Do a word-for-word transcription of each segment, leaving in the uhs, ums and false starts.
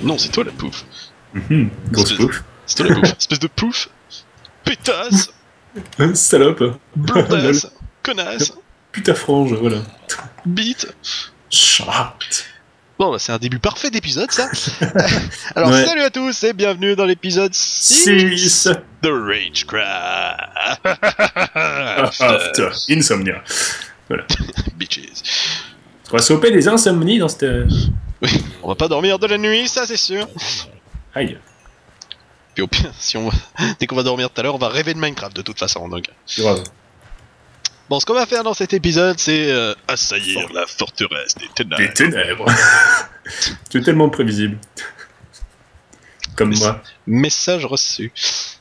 Non, c'est toi la pouf. Mmh, grosse Espèce- pouf. C'est toi la pouf. Espèce de pouf. Pétasse. Salope. Blondasse. Connasse. Putain frange, voilà. Bite. Chat. Bon, bah, c'est un début parfait d'épisode, ça. Alors, Ouais. salut à tous et bienvenue dans l'épisode six six de Ragecraft. After Insomnia. Bitches. On va s'opérer des insomnies dans cette... Oui, on va pas dormir de la nuit, ça c'est sûr. Aïe. Puis au pire, si on va... dès qu'on va dormir tout à l'heure, on va rêver de Minecraft de toute façon. Donc... C'est grave. Bon, ce qu'on va faire dans cet épisode, c'est euh, assaillir la forteresse des ténèbres. Des ténèbres. Tu es tellement prévisible. Comme Mais moi. Message reçu.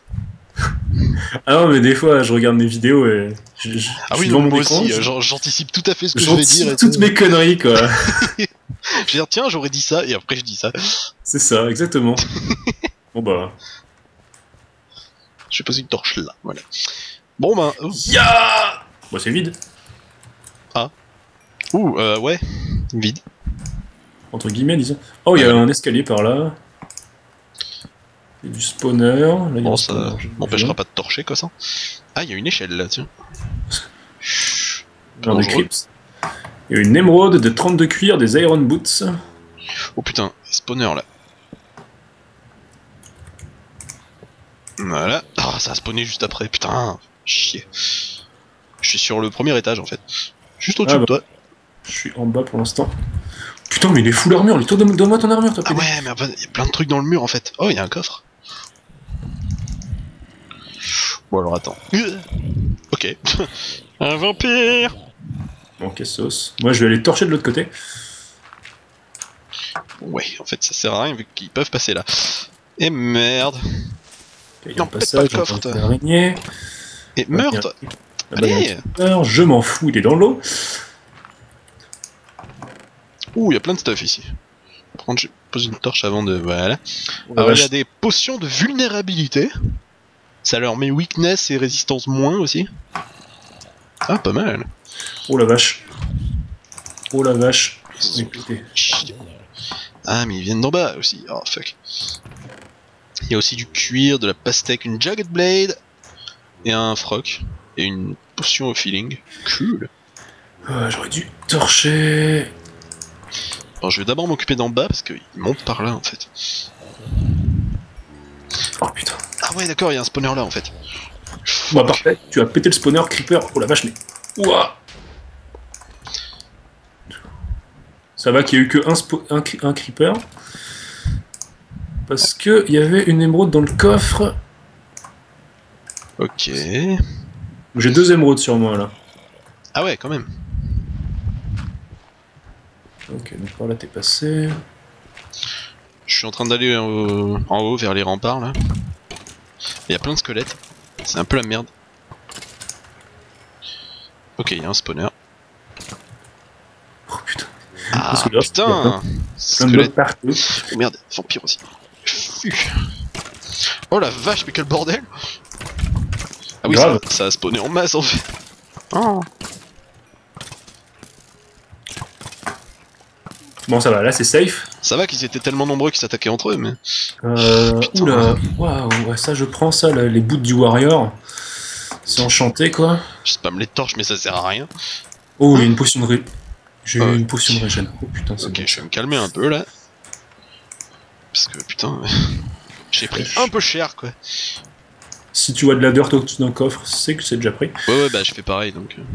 Ah non, mais des fois, je regarde mes vidéos et... Je, je, Ah je oui, suis non, dans mon moi écran, aussi, je- euh, j'en- j'anticipe tout à fait ce que je vais j'anticipe dire. et toutes tout. mes conneries, quoi. Je vais dire, tiens, j'aurais dit ça, et après je dis ça. C'est ça, exactement. Bon bah... Je vais poser une torche là, voilà. Bon ben... ouh. Ya Bon, c'est vide. Ouh, euh, ouais, vide. Entre guillemets, disons. Oh, il y a un escalier par là. Il y a du spawner. Là, il y a Bon, un ça spawner, j'ai m'empêchera vu. pas de torcher, quoi, ça. Ah, il y a une échelle, là, tiens. Genre des Dangereux. clips. Il y a une émeraude de trente-deux cuir, des iron boots. Oh putain, spawner, là. Voilà. Ah, ça a spawné juste après, putain. Chier. Je suis sur le premier étage, en fait. Juste au-dessus Ah, de toi. Je suis en bas pour l'instant. Putain, mais il est full armure. Toi, donne- donne-moi ton armure, toi. Ah ouais, mais il y a plein de trucs dans le mur, en fait. Oh, il y a un coffre. Bon, alors, attends. Ok. Un vampire. Bon, quelle sauce. Moi, je vais aller torcher de l'autre côté. Ouais, en fait, ça sert à rien, vu qu'ils peuvent passer là. Et merde. Il y a Non, un pète passage, pas le coffre, j'entends toi. une araignée. Et meurtre. Là-bas, il y a un Allez. creeper. Je m'en fous, il est dans l'eau. Ouh, il y a plein de stuff ici. Prendre, je pose une torche avant de... Voilà. Oh la Alors, il y a vache. des potions de vulnérabilité. Ça leur met weakness et résistance moins aussi. Ah, pas mal. Oh la vache. Oh la vache. Écoutez. Chut. Ah, mais ils viennent d'en bas aussi. Oh, fuck. Il y a aussi du cuir, de la pastèque, une jagged blade, et un froc, et une potion au feeling. Cool. Ah, j'aurais dû torcher. Bon, je vais d'abord m'occuper d'en bas, parce qu'ils montent par là, en fait. Oh putain. Ah ouais, d'accord, il y a un spawner là, en fait. Bah parfait, tu as pété le spawner creeper. Oh la vache, mais. Ouah. Ça va qu'il y a eu que un, spo- un, cre- un creeper. Parce que il y avait une émeraude dans le coffre. Ok. J'ai deux émeraudes sur moi là. Ah ouais, quand même. Ok, donc par là t'es passé. Je suis en train d'aller en haut, en haut vers les remparts là. Il y a plein de squelettes. C'est un peu la merde. Ok, il y a un spawner. Oh putain. Ah Parce que là, il y a putain. Plein de Squelette. blocs partout. Oh merde, vampire aussi. Fuck. Oh la vache, mais quel bordel. Ah oui, ça, Grave. ça a spawné en masse en fait. Oh. Bon, ça va, là c'est safe. Ça va qu'ils étaient tellement nombreux qu'ils s'attaquaient entre eux, mais... Euh, Putain. oula, waouh, ouais, ça je prends ça, là, les boots du warrior. C'est enchanté quoi. Je spam les torches, mais ça sert à rien. Oh, il y a une potion de ré... J'ai Ah ouais. une potion de régène. Oh putain, c'est Ok, bon. je vais me calmer un peu là. Parce que putain... J'ai pris un peu cher quoi. Si tu vois de la dirt au-dessus d'un coffre, c'est que c'est déjà pris. Ouais ouais, bah je fais pareil donc... euh.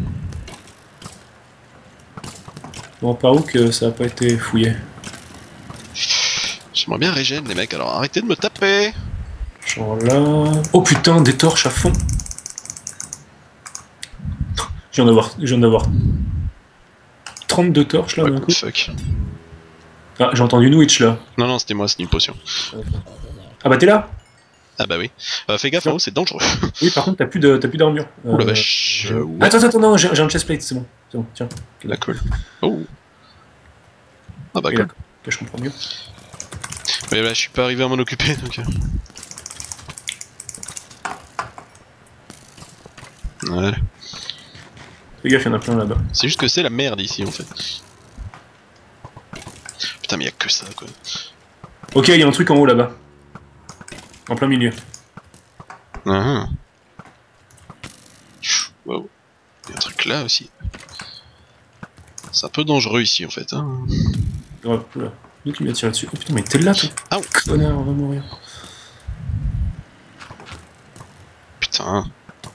Bon, par où que ça a pas été fouillé? J'aimerais bien régène les mecs, alors arrêtez de me taper. Genre là... Oh putain, des torches à fond. Je viens d'avoir... Je viens d'avoir... trente-deux torches là What d'un the coup. fuck. Ah, j'ai entendu une witch là. Non non, c'était moi, c'était une potion. Ah bah t'es là? Ah bah oui. Euh, fais gaffe en haut, c'est dangereux. Oui, par contre t'as plus de- t'as plus d'armure. Oh la Euh, vache. je- Euh, ouais. Attends, attends, non, j'ai j'ai un chestplate, c'est bon. C'est bon, tiens. La colle. Oh. Ah bah Oui, cool. d'accord. Ok, je comprends mieux. Mais là, je suis pas arrivé à m'en occuper donc. euh. Voilà. Fais gaffe, y'en a plein là-bas. C'est juste que c'est la merde ici en fait. Putain, mais y'a que ça quoi. Ok, il y a un truc en haut là-bas. En plein milieu. Ah. Wow. Il y a un truc là aussi. C'est un peu dangereux ici en fait. Hein. Oh, oula. D'où tu m'as tiré dessus? Oh putain, mais t'es là toi. Ah Connard, on va mourir. putain.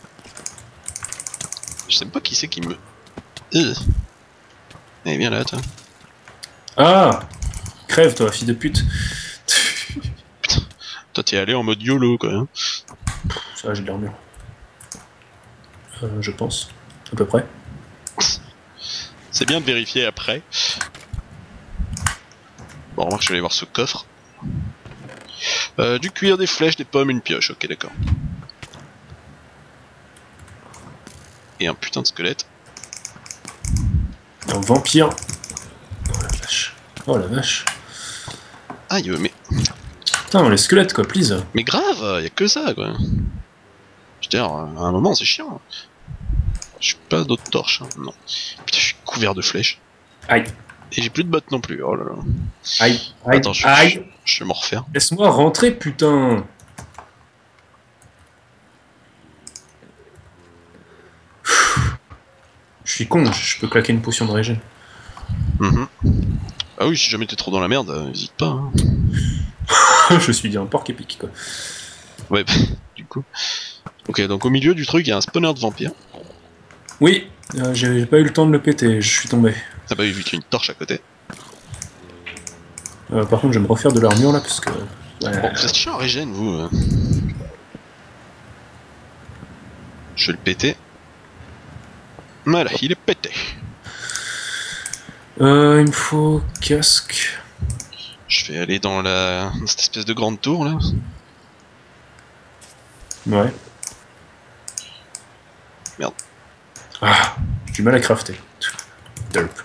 Je sais pas qui c'est qui me... Euh. Eh viens là toi. Ah! Crève toi, fils de pute. Putain. Toi t'es allé en mode YOLO quoi. Hein. Ça va, j'ai de l'armure. Euh, je pense. À peu près. C'est bien de vérifier après. Bon, remarque, je vais aller voir ce coffre. Euh, du cuir, des flèches, des pommes, une pioche. Ok, d'accord. Et un putain de squelette. Un vampire. Oh la vache. Oh la vache. Aïe, mais... Putain, les squelettes quoi, please. Mais grave, y a que ça, quoi. Je veux dire, à un moment, c'est chiant. Je suis pas d'autres torches, hein. Non. Putain, je suis couvert de flèches. Aïe. Et j'ai plus de bottes non plus, oh là là. Aïe. Aïe. Attends, je, Aïe. je, je vais m'en refaire. Laisse-moi rentrer, putain. Je suis con, je peux claquer une potion de régène. Mm-hmm. Ah oui, si jamais t'es trop dans la merde, n'hésite pas. Hein. Je suis dit un porc épique, quoi. Ouais, du coup. Ok, donc au milieu du truc, il y a un spawner de vampires. Oui, euh, j'ai pas eu le temps de le péter, je suis tombé. Ah bah oui, vu qu'il y a une torche à côté. Euh, par contre, je vais me refaire de l'armure là, parce que... Ouais. Bon, vous êtes chiant en régène, vous. Hein. Je vais le péter. Voilà, il est pété. Euh, il me faut casque. Je vais aller dans la dans cette espèce de grande tour là. Ouais. Merde. Ah, j'ai du mal à crafter. Derp.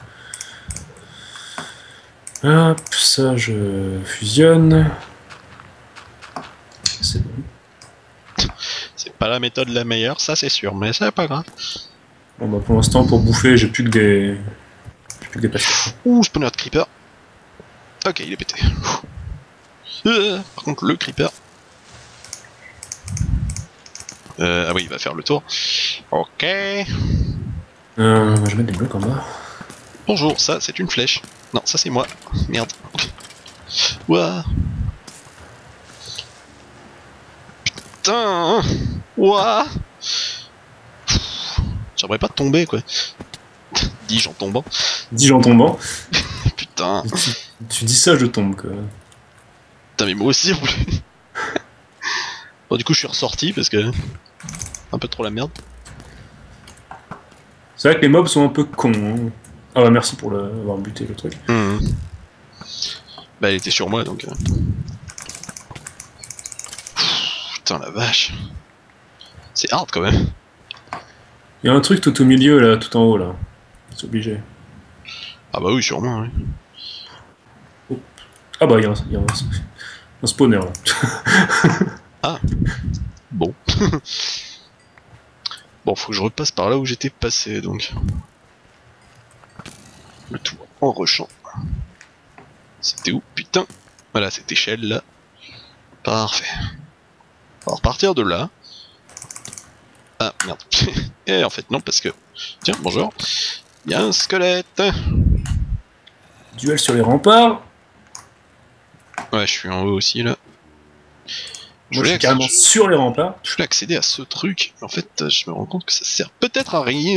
Hop, ça je fusionne. C'est bon. C'est pas la méthode la meilleure, ça c'est sûr, mais c'est pas grave. Bon bah pour l'instant pour bouffer j'ai plus que des... J'ai plus que des pastèques. Ouh, spawner de creeper. Ok, il est pété. Euh, par contre, le creeper. Euh, ah oui, il va faire le tour. Ok. Euh, je vais mettre des blocs en bas. Bonjour, ça c'est une flèche. Non, ça c'est moi. Merde. Ouah. Putain. Ouah. J'aimerais pas tomber quoi. Dis-je en tombant. Dis-je en tombant. Putain. Tu, tu dis ça, je tombe quoi. Putain, mais moi aussi en plus. Bon, du coup, je suis ressorti parce que. Un peu trop la merde. C'est vrai que les mobs sont un peu cons. Hein. Ah bah merci pour le... avoir buté le truc. Mmh. Bah, elle était sur moi donc. Euh... Putain, la vache. C'est hard quand même. Il y a un truc tout au milieu là, tout en haut là. C'est obligé. Ah bah oui, sûrement, oui. Oh. Ah bah il y a un, il y a un, un spawner là. Ah. Bon. Bon, faut que je repasse par là où j'étais passé donc. Le tout en rushant. C'était où? Putain. Voilà, cette échelle là. Parfait. On va repartir de là. Ah merde. Et en fait non parce que... Tiens, bonjour. Il y a un squelette. Duel sur les remparts. Ouais, je suis en haut aussi là. Je Moi je voulais, suis carrément accéder... sur les remparts. je voulais accéder à ce truc. En fait, je me rends compte que ça sert peut-être à rien.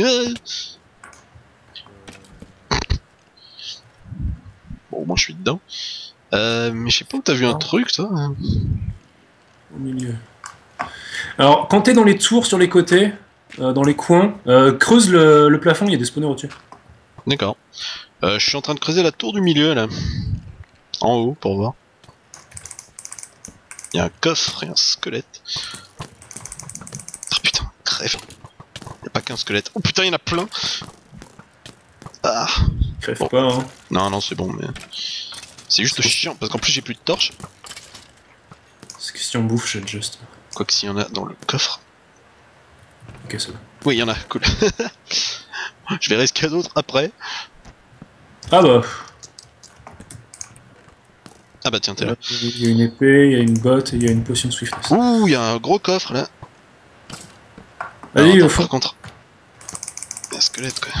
Bon, moi je suis dedans. Euh, mais je sais pas où t'as vu un truc, toi. Au milieu. Alors, quand t'es dans les tours sur les côtés, euh, dans les coins, euh, creuse le, le plafond, il y a des spawners au-dessus. D'accord. Euh, je suis en train de creuser la tour du milieu là. En haut pour voir. Il y a un coffre et un squelette. Ah putain, crève. Il y a pas qu'un squelette. Oh putain, il y en a plein. Ah. Crève Bon. pas, hein. Non, non, c'est bon, mais. C'est juste chiant parce qu'en plus j'ai plus de torches. C'est question bouffe, j'ai juste. Quoique s'il y en a dans le coffre. Ok, c'est bon. Oui, il y en a, cool. Je verrai ce qu'il y a d'autre après. Ah bah. Ah bah tiens, t'es là. Il y a une épée, il y a une botte et il y a une potion de swiftness. Ouh, il y a un gros coffre là. Allez, Alors, au attends, fond. par contre. Un squelette quoi.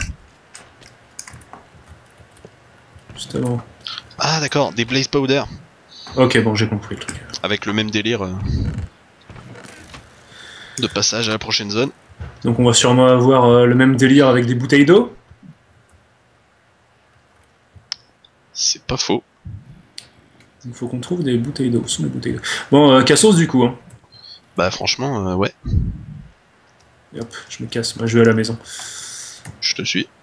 Juste avant. Ah d'accord, des blaze powder. Ok, bon, j'ai compris le truc. Avec le même délire euh, de passage à la prochaine zone. Donc on va sûrement avoir euh, le même délire avec des bouteilles d'eau. C'est pas faux. Il faut qu'on trouve des bouteilles d'eau. Où sont les bouteilles d'eau? Bon, euh, cassos du coup. Hein. Bah franchement, euh, ouais, Et hop, je me casse. Moi, je vais à la maison. je te suis.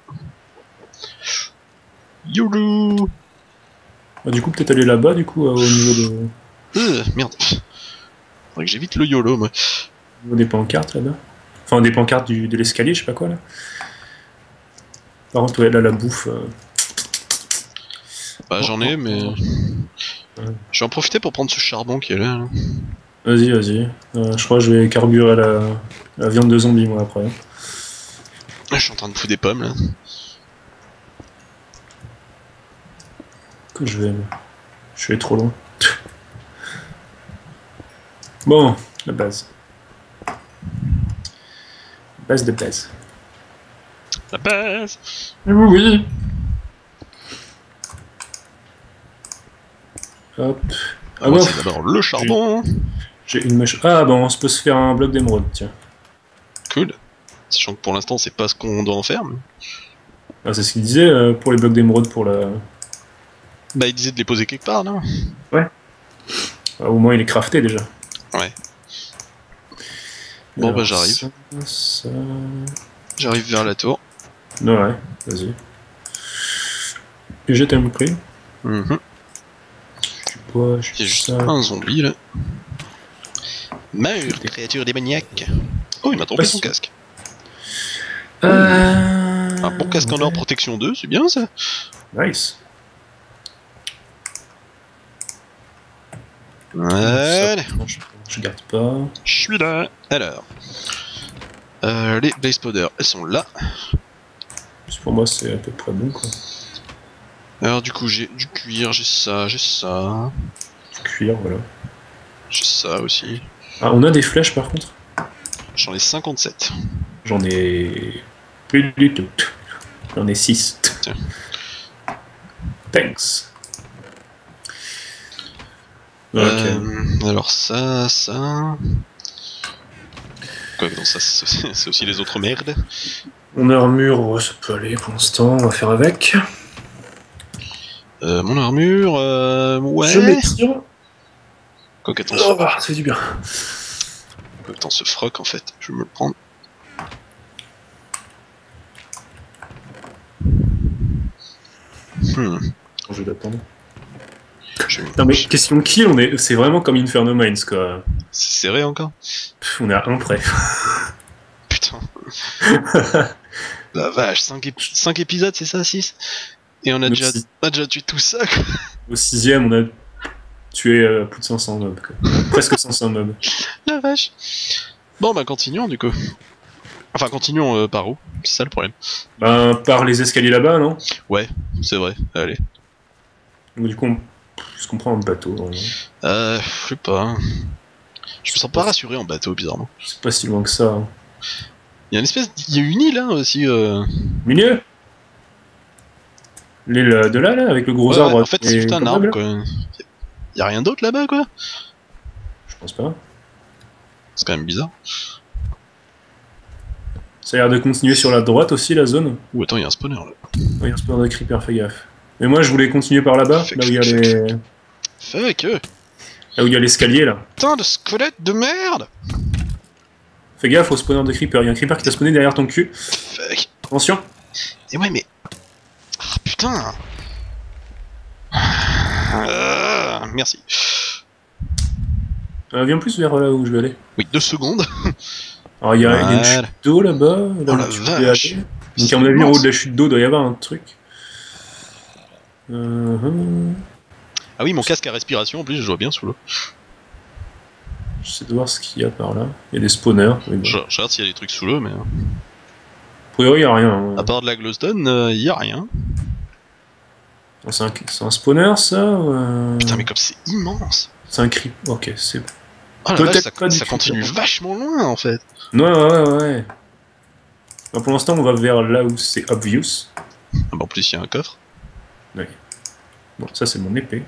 Youlou. Ah, du coup, peut-être aller là-bas, du coup, euh, au niveau, de... Euh, merde. Faudrait que j'évite le YOLO, moi. au niveau des pancartes là-bas. Enfin, des pancartes du, de l'escalier, je sais pas quoi là. Par contre, ouais, là, la bouffe. Euh... Bah j'en ai, mais... Je vais en profiter pour prendre ce charbon qui est là. là. Vas-y, vas-y. Euh, je crois que je vais carburer la, la viande de zombie, moi, après. Hein. Je suis en train de foutre des pommes, là. Que je vais... Je suis allé trop loin. Bon, la base. Base de base. La base. Oui. Hop. Ah, Ah ouais, bon, c'est d'abord le charbon. j'ai une mèche. Ah bon, on se peut se faire un bloc d'émeraude, tiens. Cool. Sachant que pour l'instant, c'est pas ce qu'on doit en faire. Mais... Ah, c'est ce qu'il disait euh, pour les blocs d'émeraude pour la. Bah il disait de les poser quelque part, non? Ah, au moins, il est crafté déjà. Ouais. Bon, Alors, bah j'arrive. Ça, ça... J'arrive vers la tour. Non, ouais, vas-y. Et j'ai tellement pris. Mhm. Du bois, Il y a j'ai juste ça. un zombie là. Meurs, créature démoniaque. Oh, il m'a trompé Ouais, son si. casque. Euh... Un bon casque en or protection deux, c'est bien ça. Nice. Allez, Ça, je, je garde pas. je suis là. Alors, euh, les blaze powder, elles sont là. Juste pour moi, c'est à peu près bon, quoi. Alors du coup, j'ai du cuir, j'ai ça, j'ai ça, Du cuir, voilà. j'ai ça aussi. Ah, on a des flèches, par contre. J'en ai cinquante-sept. J'en ai... plus du tout. J'en ai six. Tiens. Thanks. Ok. Euh, alors ça, ça... Quoi, non, ça c'est c'est aussi les autres merdes. Mon armure, ouais, ça peut aller pour l'instant, on va faire avec. Euh, mon armure, euh, ouais... Je m'étire. Quoi qu'attends, Oh, ça fait du bien. quoi qu'attends, ce froc en fait, je vais me le prendre. Hmm. Je vais l'attendre. Je vais... Non mais question kill, on est, c'est vraiment comme Inferno Mines quoi. C'est serré encore. Pff, on est à un près. Putain. La vache, cinq épisodes, c'est ça, six? Et on a Nous déjà, six. on a déjà tué tout ça, quoi. Au sixième, on a tué euh, plus de cinq cents mobs. Quoi. Presque cinq cents mobs. La vache. Bon, bah continuons du coup. Enfin, continuons euh, par où? C'est ça le problème. Ben, par les escaliers là-bas, non? Ouais, c'est vrai. Allez. Donc, du coup, on... est-ce qu'on prend un bateau vraiment. Euh, je sais pas. hein. Je me sens pas rassuré en bateau, bizarrement. C'est pas si loin que ça. Hein. Il y a une espèce, il y a une île hein, aussi. Euh... Milieu. L'île de là, là, avec le gros Ouais, arbre. ouais, en fait, c'est et juste un comme arbre, là. quoi. Y a rien d'autre là-bas, quoi. Je pense pas. C'est quand même bizarre. Ça a l'air de continuer sur la droite aussi, la zone. Ouh, attends, il y a un spawner là. Oh, il y a un spawner de creeper, fais gaffe. Mais moi, je voulais continuer par là-bas, Fuck, là où il y a fuck, les... Fuck eux. Là où il y a l'escalier, là. Putain de squelette de merde. Fais gaffe au spawner de creeper. Il y a un creeper qui t'a spawné derrière ton cul. Fuck. Attention. Et ouais, mais... Ah, putain. Euh, merci. Euh, viens plus vers là où je vais aller. Oui, deux secondes. Alors, il y a, il y a une Voilà. chute d'eau là-bas. Là Oh où la tu peux vache. aller. Donc, à mon avis, en haut de la chute d'eau, il doit y avoir un truc. Euh, hum. Ah oui, mon casque à respiration, en plus, je vois bien sous l'eau. J'essaie de voir ce qu'il y a par là. Il y a des spawners. Oui, bon. Je, je regarde s'il y a des trucs sous l'eau, mais... A priori, il n'y a rien. hein. À part de la glowstone, il euh, y a rien. Oh, c'est un, c'est un spawner ça ou euh... Putain, mais comme c'est immense. C'est un creep. Ok, c'est. Oh la Peut-être vache, ça, pas du ça continue creeper. vachement loin en fait. Ouais, ouais, ouais, ouais. Bah, pour l'instant, on va vers là où c'est obvious. Ah bah en plus, il y a un coffre. Ouais. Bon, ça c'est mon épée.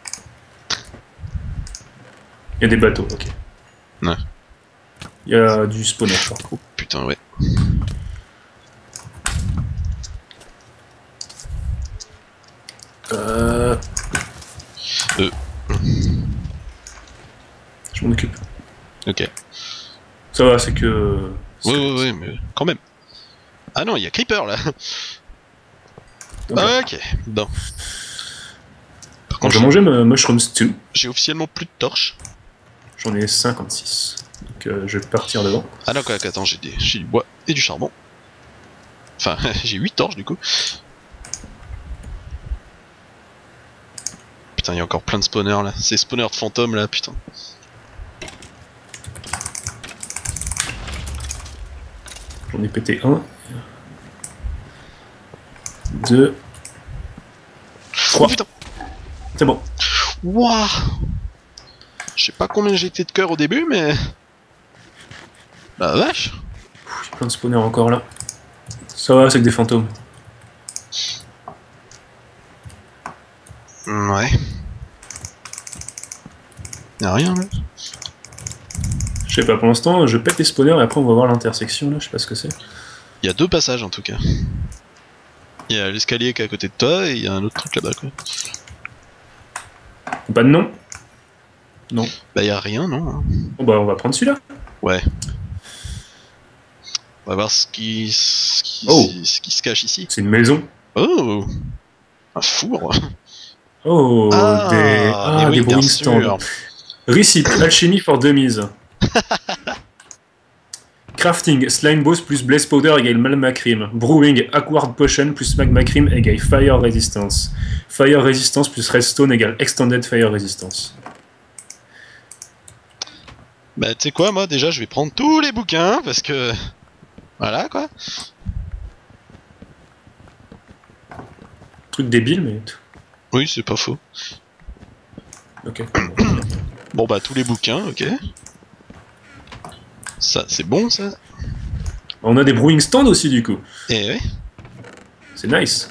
Il y a des bateaux, ok. Ouais. Il y a du spawner, je crois. Oh putain, ouais. Euh... Euh. Je m'en occupe. Ok. Ça va, c'est que... Ouais, ouais, ouais, mais quand même. Ah non, il y a Creeper là. Ok. Ok, bon. Par Quand contre, je vais manger ma mushroom stew, j'ai officiellement plus de torches. j'en ai cinquante-six. Donc euh, je vais partir devant. Ah d'accord, attends, j'ai des... j'ai du bois et du charbon. Enfin, j'ai huit torches du coup. Putain, il y a encore plein de spawners là. Ces spawners de fantômes là, putain. J'en ai pété un. Deux. Oh Trois. putain. C'est bon. Wouah. Je sais pas combien j'ai été de cœur au début, mais... Bah vache. Il y a plein de spawners encore là. Ça va, c'est que des fantômes. Ouais. Y'a rien là. Je sais pas, pour l'instant, je pète les spawners et après on va voir l'intersection là, je sais pas ce que c'est. Il y a deux passages en tout cas. Il y a l'escalier qui est à côté de toi et il y a un autre truc là-bas quoi. Bah non. Non. Bah y a rien non. Bon bah on va prendre celui-là. Ouais. On va voir ce qui, ce qui, Oh. ce qui se cache ici. C'est une maison. Oh. Un four. Oh, Ah, des, ah, mais oui, des bien brewing sûr. stands. Receipt, alchimie for dummies. Crafting, slime boss plus blaze powder égale magma cream. Brewing, aquard potion plus magma cream égale fire resistance. Fire resistance plus redstone égale extended fire resistance. Bah tu sais quoi, moi déjà je vais prendre tous les bouquins parce que... Voilà quoi. Truc débile, mais... Oui, c'est pas faux. Ok. Bon bah tous les bouquins, ok. Ça, c'est bon ça. On a des brewing stands aussi, du coup. Eh ouais. C'est nice.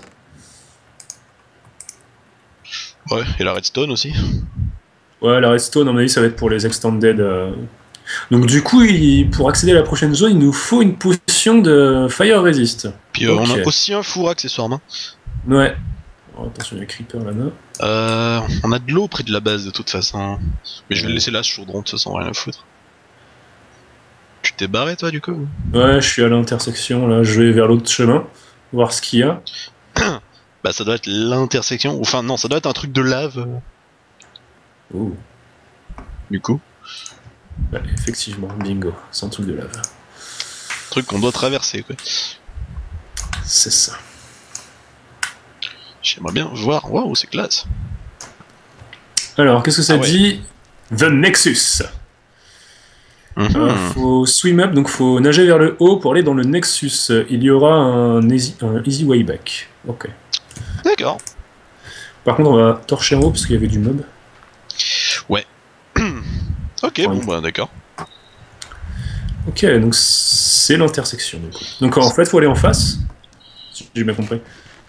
Ouais, et la redstone aussi. Ouais, la redstone, à mon avis, ça va être pour les extended. euh. Donc, du coup, il- pour accéder à la prochaine zone, il nous faut une potion de fire resist. Puis euh, Ok. on a aussi un four accessoirement. Ouais. Oh, attention, il y a creeper là-bas. Euh, on a de l'eau près de la base de toute façon. Mais je vais le laisser là, ce chaudron, de toute façon, rien à foutre. Tu t'es barré toi du coup? Ouais, je suis à l'intersection, là. Je vais vers l'autre chemin, voir ce qu'il y a. Bah ça doit être l'intersection, enfin non, ça doit être un truc de lave. Oh. Du coup. Ouais, effectivement, bingo. C'est un truc de lave. Truc qu'on doit traverser quoi. C'est ça. J'aimerais bien voir, waouh c'est classe. Alors, qu'est-ce que ça Ah ouais. dit? The Nexus. Mm-hmm. Alors, faut swim up, donc faut nager vers le haut pour aller dans le Nexus. Il y aura un easy, un easy way back. Ok. D'accord. Par contre, on va torcher en haut parce qu'il y avait du mob. Ouais. Ok, Ouais. bon bah d'accord. Ok, donc c'est l'intersection. Du coup. Donc en fait, faut aller en face. Si j'ai bien compris.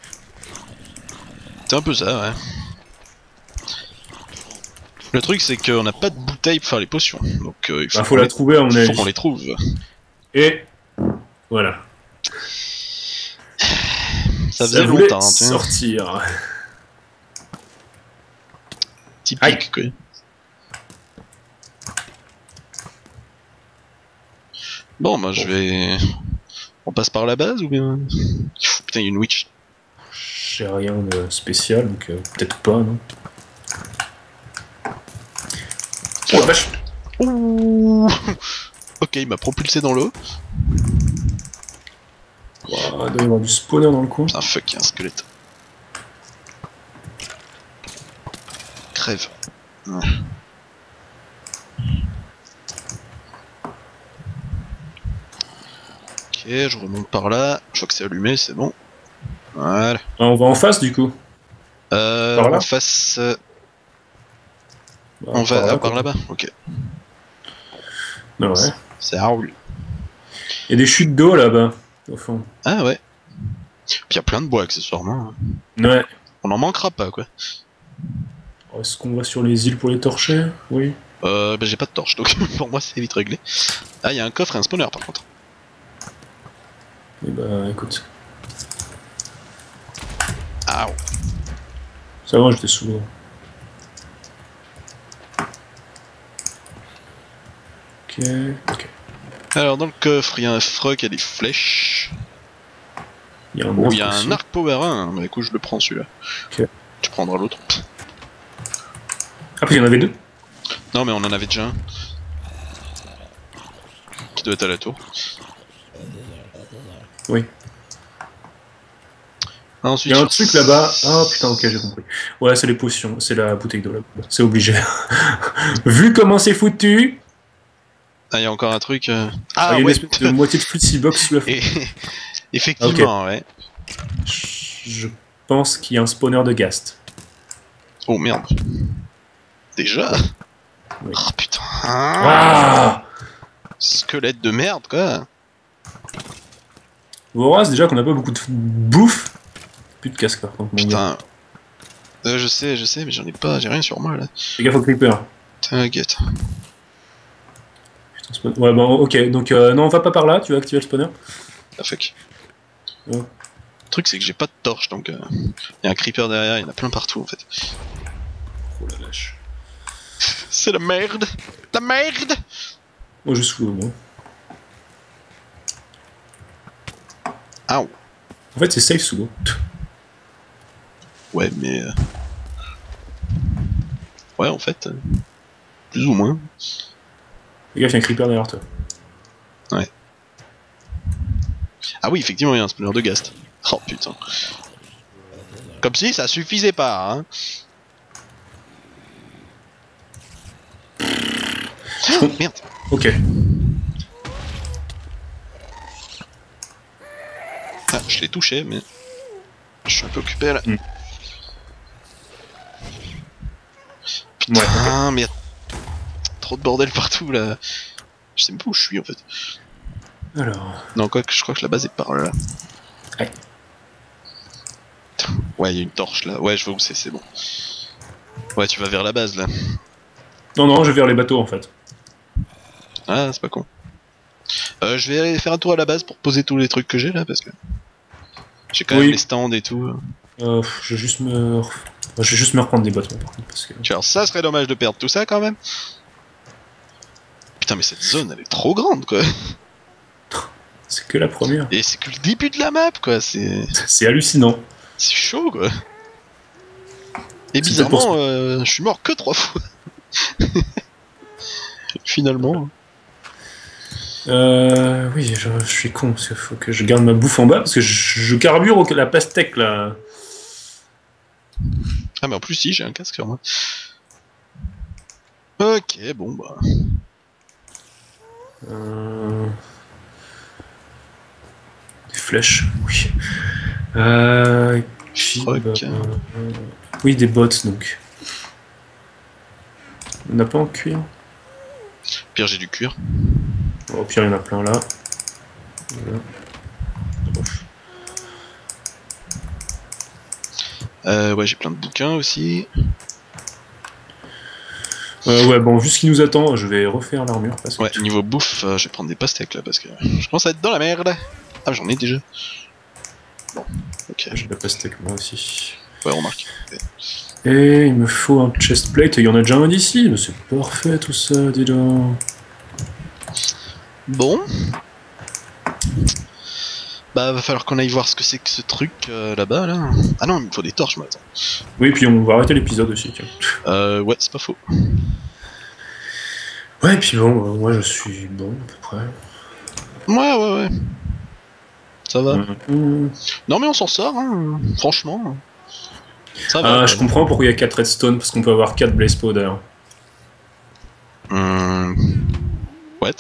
C'est un peu ça, ouais. Le truc c'est qu'on n'a pas de bouteille pour faire les potions, donc euh, il faut, Bah, faut qu'on la les... trouver à mon faut avis. qu'on les trouve. Et voilà. Ça faisait voulait longtemps, tiens. sortir. Typique quoi. Bon bah je vais... On passe par la base ou bien... Putain il y a une witch. J'ai rien de spécial, donc euh, peut-être pas, non. Oh la vache! Ouh. Ok, il m'a propulsé dans l'eau. Wow, il doit y avoir du spawner dans le coin. Putain fuck, il y a un squelette. Crève. Ouais. Ok, je remonte par là. Je crois que c'est allumé, c'est bon. Voilà. Ah, on va en face du coup. Euh, Par là en face... euh, Bah, on va par là, ah, par quoi. là-bas. Ok. Ah ouais. C'est Raoul. Il y a des chutes d'eau là-bas, au fond. Ah ouais. Puis il y a plein de bois accessoirement. Ouais. On en manquera pas quoi. Est-ce qu'on va sur les îles pour les torcher? Oui. Euh, bah j'ai pas de torche donc pour moi c'est vite réglé. Ah il y a un coffre et un spawner par contre. Et bah écoute. Ah Ça va, j'étais sous l'eau. Ok, ok. alors dans le coffre il y a un froc, il y a des flèches. Il y a un Oh arc il y a aussi. un arc power un, mais écoute je le prends celui-là. Ok. Tu prendras l'autre. Après, il y en avait deux. Non mais on en avait déjà un. Qui doit être à la tour. Oui. Ensuite, Il y a un sur- truc là-bas. Ah putain, ok, j'ai compris. Ouais, c'est les potions, c'est la bouteille d'eau là-bas. C'est obligé. Vu comment c'est foutu, Ah, il y a encore un truc. euh, ah, il Ah y a une ouais. espèce de moitié de flux box sous la Et effectivement, ouais. Je pense qu'il y a un spawner de ghast. Oh merde. Déjà. Oui. Oh putain. Ah Squelette de merde quoi. Voraz, déjà qu'on n'a pas beaucoup de bouffe. Plus de casque par contre, mon gars. Putain. Euh, je sais, je sais, mais j'en ai pas, j'ai rien sur moi là. Fais gaffe au creeper. T'inquiète. Putain, spawn- Ouais, bon, ok, donc euh, non, on va pas par là, tu vas activer le spawner. Ah fuck. Ouais. Le truc c'est que j'ai pas de torche donc. Il euh, y a un creeper derrière, il y en a plein partout en fait. Oh la lâche. C'est la merde. La merde. Moi, je sous l'eau, moi. Ah En fait, c'est safe sous l'eau. ouais, mais. euh, Ouais, en fait. euh, Plus ou moins. Fais gaffe, il y a un creeper derrière toi. Ah oui, effectivement, il y a un spawner de ghast. Oh putain. Comme si ça suffisait pas, hein. Oh, merde. Ok. Ah, je l'ai touché, mais. Je suis un peu occupé là. Mm. Putain, Ouais, ok. mais y a trop de bordel partout là. Je sais même pas où je suis en fait. Alors. Non, quoi que je crois que la base est par là. Ouais. Ouais, il y a une torche là. Ouais, je vois où c'est, c'est bon. Ouais, tu vas vers la base là. Non, non, je vais vers les bateaux en fait. Ah, c'est pas con. Euh, je vais aller faire un tour à la base pour poser tous les trucs que j'ai là parce que. J'ai quand Oui. même les stands et tout. Euh, je vais juste me. ref- Je vais juste me reprendre des bottes, moi, par contre, parce que. Alors, ça serait dommage de perdre tout ça quand même. Putain, mais cette zone elle est trop grande quoi. C'est que la première. Et c'est que le début de la map quoi. C'est. C'est hallucinant. C'est chaud quoi. Et C'est peut-être pour bizarrement, euh, je suis mort que trois fois. Finalement. Euh. Oui, je, je suis con, parce qu'il faut que je garde ma bouffe en bas, parce que je, je carbure au- la pastèque là. Ah, mais en plus, si, j'ai un casque sur moi. Ok, bon bah. Euh... Des flèches, oui. Euh... et puis, Fuck. bah, euh, Oui, des bottes donc. On n'a pas en cuir. Pire, j'ai du cuir. Au pire, il y en a plein là. Voilà. Euh, ouais, j'ai plein de bouquins aussi. Euh, ouais, bon, vu ce qui nous attend, je vais refaire l'armure. Parce que... Ouais, niveau bouffe, euh, je vais prendre des pastèques là parce que je commence à être dans la merde. Ah, j'en ai déjà. Bon, ok. J'ai de la pastèque moi aussi. Ouais, remarque. Et il me faut un chestplate, et il y en a déjà un d'ici, mais c'est parfait tout ça, dis donc. Bon. Bah, va falloir qu'on aille voir ce que c'est que ce truc euh, là-bas là. Ah non, il me faut des torches, moi, attends. Oui, puis on va arrêter l'épisode aussi, tiens. Euh, ouais, c'est pas faux. Ouais, et puis bon, euh, moi je suis bon à peu près. Ouais, ouais, ouais. Ça va. Mmh. Non, mais on s'en sort, hein. Franchement. Ça va. Ah, quoi. je comprends pourquoi il y a quatre redstone, parce qu'on peut avoir quatre blaze powder. Hum... What?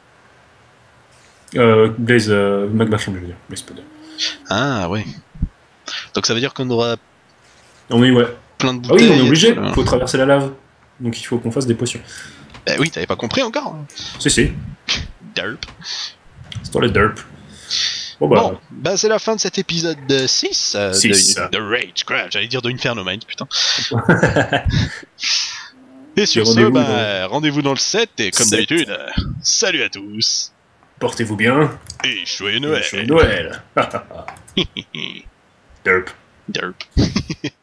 Euh, blaze, euh, magma cream, je veux dire, blaze powder. Ah, ouais. Donc ça veut dire qu'on aura On est, ouais. Plein de Ah oui, bouteilles. on est obligé, et tout, là. il faut traverser la lave. Donc il faut qu'on fasse des potions. Bah oui, t'avais pas compris encore. hein. Si, si, Derp. c'est dans les derp. Bon bah, Bon, bah c'est la fin de cet épisode de six euh, six. de, de Ragecraft. J'allais dire de Inferno Mind, putain. Et sur Et ce, rendez-vous bah, rendez-vous dans le sept, et comme sept. d'habitude, euh, salut à tous, portez-vous bien. et joyeux Noël. Joyeux Noël. Derp. Derp.